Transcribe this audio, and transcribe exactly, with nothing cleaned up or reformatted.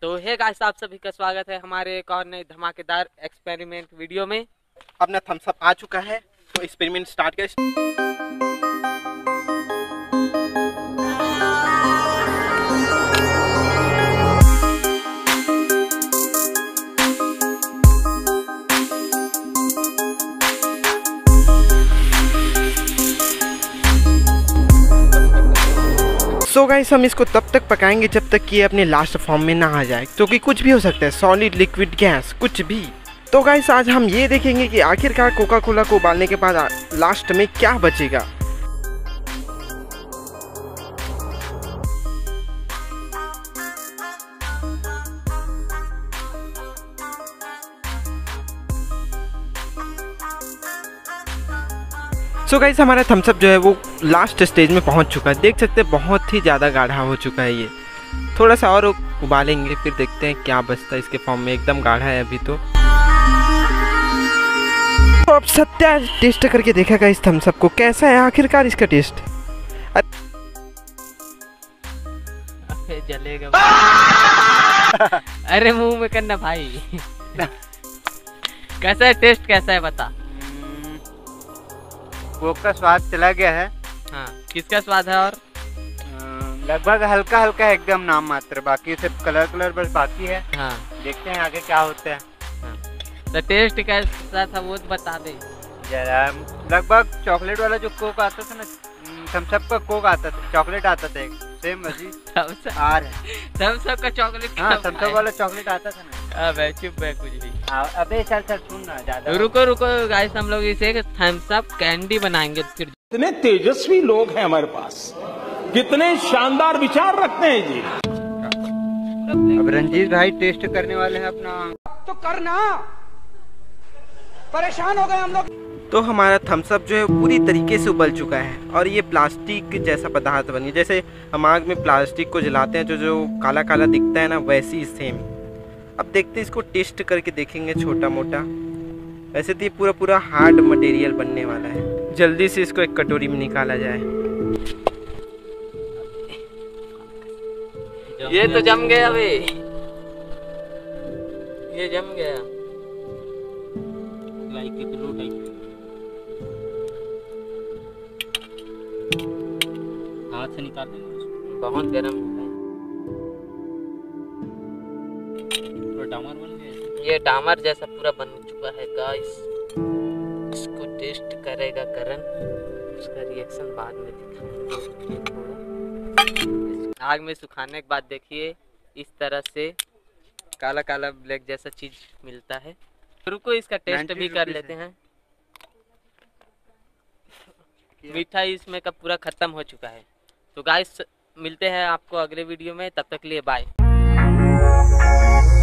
तो hey guys, आप सभी का स्वागत है हमारे एक और नए धमाकेदार एक्सपेरिमेंट वीडियो में। अपना थम्स अप आ चुका है, तो एक्सपेरिमेंट स्टार्ट करें। सो गाइस, हम इसको तब तक पकाएंगे जब तक कि ये अपने लास्ट फॉर्म में ना आ जाए, क्योंकि कुछ भी हो सकता है, सॉलिड, लिक्विड, गैस, कुछ भी। तो गाइस, आज हम ये देखेंगे कि आखिरकार कोका कोला को उबालने के बाद लास्ट में क्या बचेगा। सो so गाइस, हमारा थम्स अप जो है वो लास्ट स्टेज में पहुंच चुका है। देख सकते हैं बहुत ही ज़्यादा गाढ़ा हो चुका है। ये थोड़ा सा और उबालेंगे, फिर देखते हैं क्या बचता है इसके फॉर्म में। एकदम गाढ़ा है अभी तो। तो अब सत्या टेस्ट करके देखेगा इस थम्स अप को, कैसा है आखिरकार इसका टेस्ट। जलेगा अरे मुंह में करना भाई। कैसा है टेस्ट, कैसा है बता। कोक का स्वाद चला गया है। हाँ, किसका स्वाद है? और लगभग हल्का हल्का है, एकदम नाम मात्र। बाकी सिर्फ कलर कलर बस बाकी है। हाँ, देखते हैं आगे क्या होता है। हाँ। तो टेस्ट कैसा था वो तो बता दे जरा। लगभग चॉकलेट वाला जो कोक आता था ना, थम्स अप का कोक आता था, चॉकलेट आता था एक सेम वही आर है। थम्स अप का चॉकलेट? हाँ, थम्स अप वाला चॉकलेट आता था ना। अबे चुप है कुछ भी। अबे चल चल सुन ना ज्यादा। रुको रुको गाइस, हम लोग इसे थम्स अप कैंडी बनाएंगे। फिर कितने तेजस्वी लोग हैं हमारे पास, कितने शानदार विचार रखते हैं जी। अब रंजीत भाई टेस्ट करने वाले हैं अपना। तो करना, परेशान हो गए हम लोग। तो हमारा थम्स अप जो है पूरी तरीके से उबल चुका है और ये प्लास्टिक जैसा पदार्थ बन गया। जैसे हम आग में प्लास्टिक को जलाते हैं जो जो काला काला दिखता है ना, वैसी सेम। अब देखते हैं इसको टेस्ट करके देखेंगे छोटा मोटा। वैसे तो ये पूरा पूरा हार्ड मटेरियल बनने वाला है। जल्दी से इसको एक कटोरी में निकाला जाए। ये तो जम गया बे, ये जम गया। लाइक इट लो टाइप। हाथ से निकाल देंगे, बहुत गर्म है। डामर बन गया। ये डामर जैसा पूरा बन चुका है गाइस। इसको टेस्ट करेगा करण, उसका रिएक्शन बाद में दिखाएंगे। आग में सुखाने के बाद देखिए इस तरह से काला काला ब्लैक जैसा चीज मिलता है। रुको इसका टेस्ट भी कर लेते हैं। मीठा इसमें का पूरा खत्म हो चुका है। तो गाइस, मिलते हैं आपको अगले वीडियो में, तब तक के लिए बाय।